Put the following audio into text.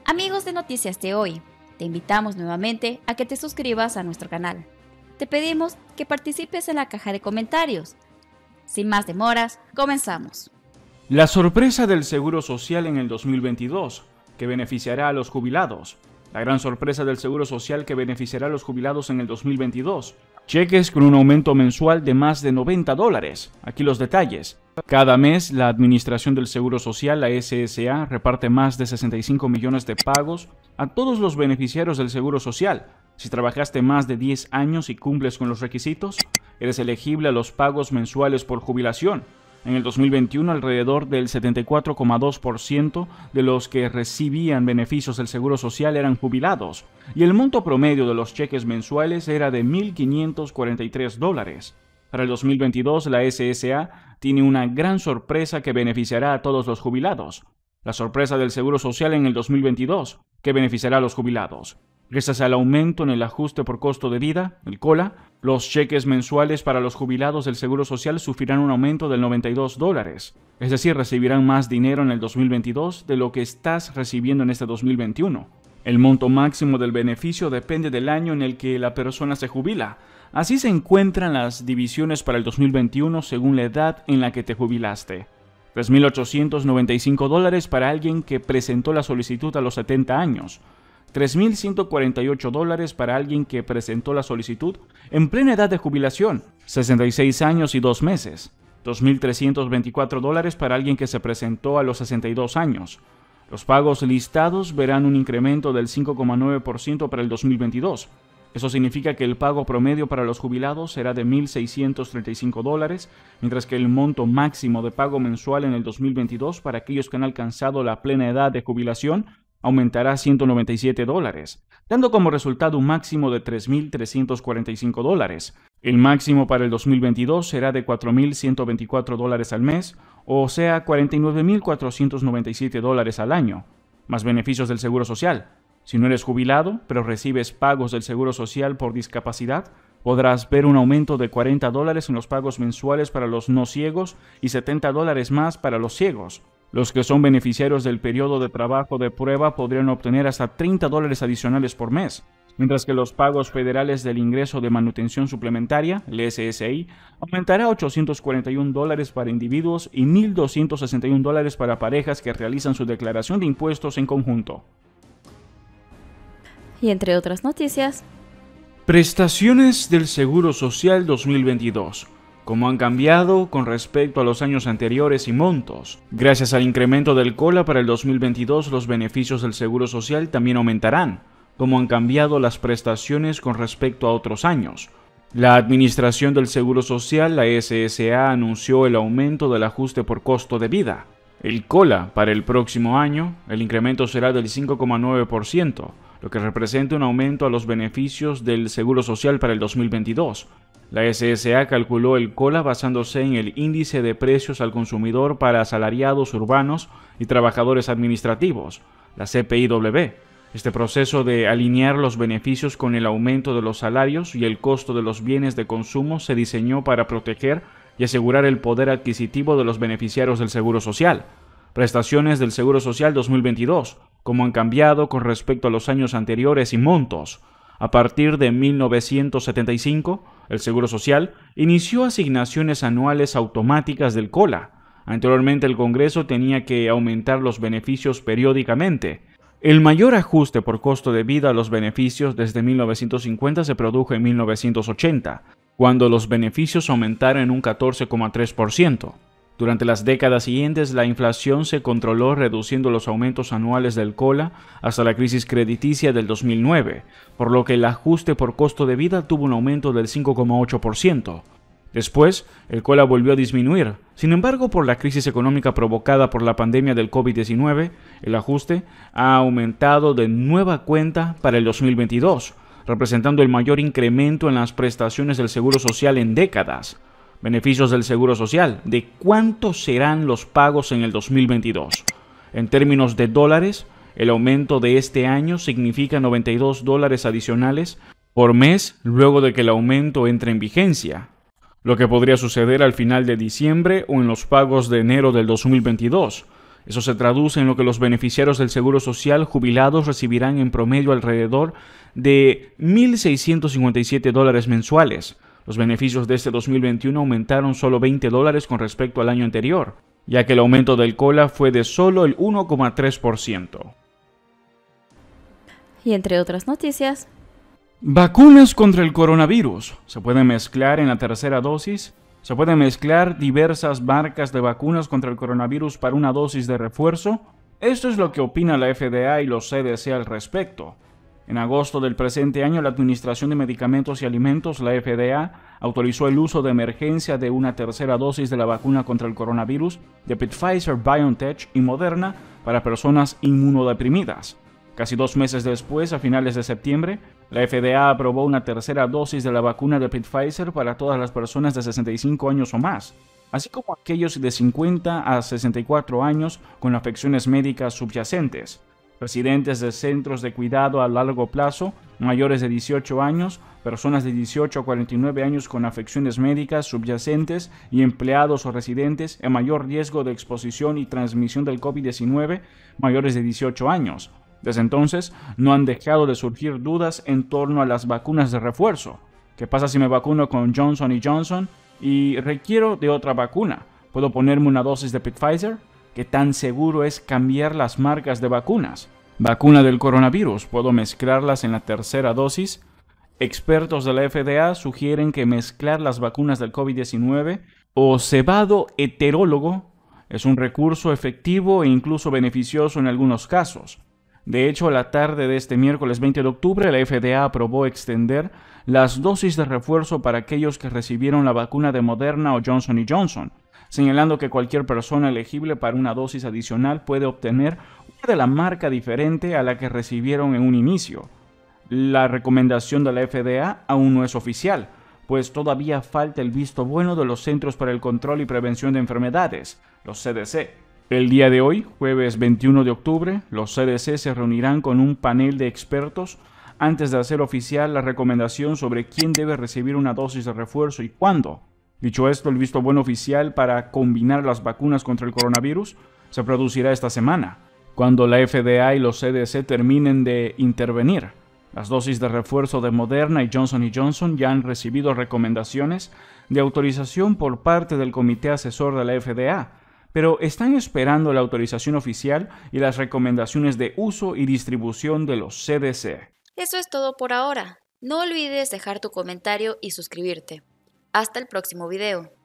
Amigos de Noticias de Hoy, te invitamos nuevamente a que te suscribas a nuestro canal. Te pedimos que participes en la caja de comentarios. Sin más demoras, comenzamos. La sorpresa del Seguro Social en el 2022, que beneficiará a los jubilados. La gran sorpresa del Seguro Social que beneficiará a los jubilados en el 2022. Cheques con un aumento mensual de más de $90. Aquí los detalles. Cada mes, la Administración del Seguro Social, la SSA, reparte más de 65 millones de pagos a todos los beneficiarios del Seguro Social. Si trabajaste más de 10 años y cumples con los requisitos, eres elegible a los pagos mensuales por jubilación. En el 2021, alrededor del 74,2% de los que recibían beneficios del Seguro Social eran jubilados, y el monto promedio de los cheques mensuales era de $1,543. Para el 2022, la SSA tiene una gran sorpresa que beneficiará a todos los jubilados. La sorpresa del Seguro Social en el 2022, que beneficiará a los jubilados. Gracias al aumento en el ajuste por costo de vida, el COLA, los cheques mensuales para los jubilados del Seguro Social sufrirán un aumento del $92. Es decir, recibirán más dinero en el 2022 de lo que estás recibiendo en este 2021. El monto máximo del beneficio depende del año en el que la persona se jubila. Así se encuentran las divisiones para el 2021 según la edad en la que te jubilaste. $3,895 para alguien que presentó la solicitud a los 70 años. $3,148 para alguien que presentó la solicitud en plena edad de jubilación, 66 años y 2 meses. $2,324 para alguien que se presentó a los 62 años. Los pagos listados verán un incremento del 5,9% para el 2022. Eso significa que el pago promedio para los jubilados será de $1,635, mientras que el monto máximo de pago mensual en el 2022 para aquellos que han alcanzado la plena edad de jubilación aumentará a $197, dando como resultado un máximo de $3,345. El máximo para el 2022 será de $4,124 al mes, o sea, $49,497 al año, más beneficios del Seguro Social. Si no eres jubilado, pero recibes pagos del Seguro Social por discapacidad, podrás ver un aumento de $40 en los pagos mensuales para los no ciegos y $70 más para los ciegos. Los que son beneficiarios del periodo de trabajo de prueba podrían obtener hasta $30 adicionales por mes, mientras que los pagos federales del ingreso de manutención suplementaria, el SSI, aumentará a $841 para individuos y $1,261 para parejas que realizan su declaración de impuestos en conjunto. Y entre otras noticias, prestaciones del Seguro Social 2022. ¿Cómo han cambiado con respecto a los años anteriores y montos? Gracias al incremento del COLA para el 2022, los beneficios del Seguro Social también aumentarán. ¿Cómo han cambiado las prestaciones con respecto a otros años? La Administración del Seguro Social, la SSA, anunció el aumento del ajuste por costo de vida. El COLA para el próximo año, el incremento será del 5,9%, lo que representa un aumento a los beneficios del Seguro Social para el 2022. La SSA calculó el COLA basándose en el índice de precios al consumidor para asalariados urbanos y trabajadores administrativos, la CPIW. Este proceso de alinear los beneficios con el aumento de los salarios y el costo de los bienes de consumo se diseñó para proteger y asegurar el poder adquisitivo de los beneficiarios del Seguro Social. Prestaciones del Seguro Social 2022, cómo han cambiado con respecto a los años anteriores y montos. A partir de 1975, el Seguro Social inició asignaciones anuales automáticas del COLA. Anteriormente, el Congreso tenía que aumentar los beneficios periódicamente. El mayor ajuste por costo de vida a los beneficios desde 1950 se produjo en 1980, cuando los beneficios aumentaron en un 14,3%. Durante las décadas siguientes, la inflación se controló reduciendo los aumentos anuales del COLA hasta la crisis crediticia del 2009, por lo que el ajuste por costo de vida tuvo un aumento del 5,8%. Después, el COLA volvió a disminuir. Sin embargo, por la crisis económica provocada por la pandemia del COVID-19, el ajuste ha aumentado de nueva cuenta para el 2022, representando el mayor incremento en las prestaciones del Seguro Social en décadas. Beneficios del Seguro Social. ¿De cuántos serán los pagos en el 2022? En términos de dólares, el aumento de este año significa $92 adicionales por mes luego de que el aumento entre en vigencia, lo que podría suceder al final de diciembre o en los pagos de enero del 2022. Eso se traduce en lo que los beneficiarios del Seguro Social jubilados recibirán en promedio alrededor de $1,657 mensuales. Los beneficios de este 2021 aumentaron solo $20 con respecto al año anterior, ya que el aumento del COLA fue de solo el 1,3%. Y entre otras noticias, vacunas contra el coronavirus. Se pueden mezclar en la tercera dosis. Se pueden mezclar diversas marcas de vacunas contra el coronavirus para una dosis de refuerzo. Esto es lo que opina la FDA y los CDC al respecto. En agosto del presente año, la Administración de Medicamentos y Alimentos, la FDA, autorizó el uso de emergencia de una tercera dosis de la vacuna contra el coronavirus de Pfizer, BioNTech y Moderna para personas inmunodeprimidas. Casi 2 meses después, a finales de septiembre, la FDA aprobó una tercera dosis de la vacuna de Pfizer para todas las personas de 65 años o más, así como aquellos de 50 a 64 años con afecciones médicas subyacentes, residentes de centros de cuidado a largo plazo, mayores de 18 años, personas de 18 a 49 años con afecciones médicas subyacentes y empleados o residentes en mayor riesgo de exposición y transmisión del COVID-19 mayores de 18 años. Desde entonces, no han dejado de surgir dudas en torno a las vacunas de refuerzo. ¿Qué pasa si me vacuno con Johnson & Johnson y requiero de otra vacuna? ¿Puedo ponerme una dosis de Pfizer? ¿Qué tan seguro es cambiar las marcas de vacunas? Vacuna del coronavirus, ¿puedo mezclarlas en la tercera dosis? Expertos de la FDA sugieren que mezclar las vacunas del COVID-19 o cebado heterólogo es un recurso efectivo e incluso beneficioso en algunos casos. De hecho, a la tarde de este miércoles 20 de octubre, la FDA aprobó extender las dosis de refuerzo para aquellos que recibieron la vacuna de Moderna o Johnson & Johnson, señalando que cualquier persona elegible para una dosis adicional puede obtener una de la marca diferente a la que recibieron en un inicio. La recomendación de la FDA aún no es oficial, pues todavía falta el visto bueno de los Centros para el Control y Prevención de Enfermedades, los CDC. El día de hoy, jueves 21 de octubre, los CDC se reunirán con un panel de expertos antes de hacer oficial la recomendación sobre quién debe recibir una dosis de refuerzo y cuándo. Dicho esto, el visto bueno oficial para combinar las vacunas contra el coronavirus se producirá esta semana, cuando la FDA y los CDC terminen de intervenir. Las dosis de refuerzo de Moderna y Johnson & Johnson ya han recibido recomendaciones de autorización por parte del Comité Asesor de la FDA, pero están esperando la autorización oficial y las recomendaciones de uso y distribución de los CDC. Eso es todo por ahora. No olvides dejar tu comentario y suscribirte. Hasta el próximo video.